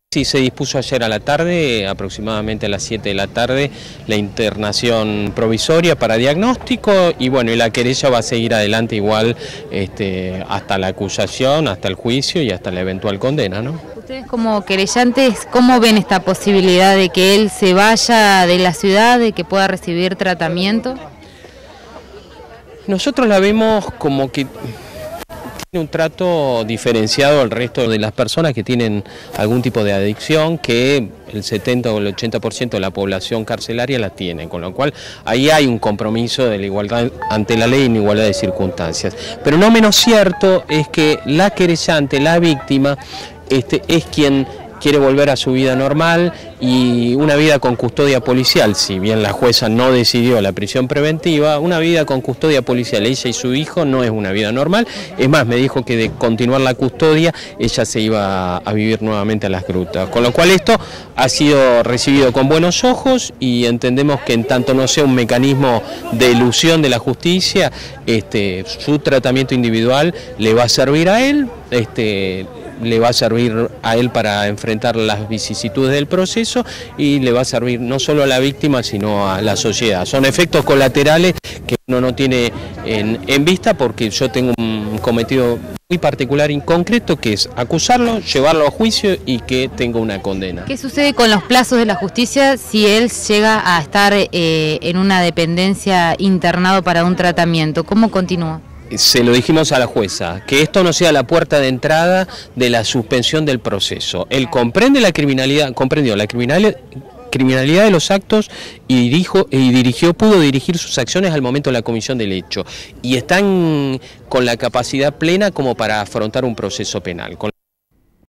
Sí, se dispuso ayer a la tarde, aproximadamente a las 7 de la tarde, la internación provisoria para diagnóstico y bueno, y la querella va a seguir adelante igual hasta la acusación, hasta el juicio y hasta la eventual condena, ¿no? Ustedes como querellantes, ¿cómo ven esta posibilidad de que él se vaya de la ciudad, de que pueda recibir tratamiento? Nosotros la vemos como que tiene un trato diferenciado al resto de las personas que tienen algún tipo de adicción, que el 70 o el 80% de la población carcelaria la tiene, con lo cual ahí hay un compromiso de la igualdad ante la ley en igualdad de circunstancias. Pero no menos cierto es que la querellante, la víctima, es quien quiere volver a su vida normal y una vida con custodia policial, si bien la jueza no decidió la prisión preventiva, una vida con custodia policial, ella y su hijo, no es una vida normal. Es más, me dijo que de continuar la custodia, ella se iba a vivir nuevamente a las grutas, con lo cual esto ha sido recibido con buenos ojos y entendemos que en tanto no sea un mecanismo de elusión de la justicia, su tratamiento individual le va a servir a él, le va a servir a él para enfrentar las vicisitudes del proceso y le va a servir no solo a la víctima sino a la sociedad. Son efectos colaterales que uno no tiene en vista porque yo tengo un cometido muy particular y concreto que es acusarlo, llevarlo a juicio y que tenga una condena. ¿Qué sucede con los plazos de la justicia si él llega a estar en una dependencia internado para un tratamiento? ¿Cómo continúa? Se lo dijimos a la jueza, que esto no sea la puerta de entrada de la suspensión del proceso. Él comprende la criminalidad, comprendió la criminalidad de los actos y pudo dirigir sus acciones al momento de la comisión del hecho. Y están con la capacidad plena como para afrontar un proceso penal.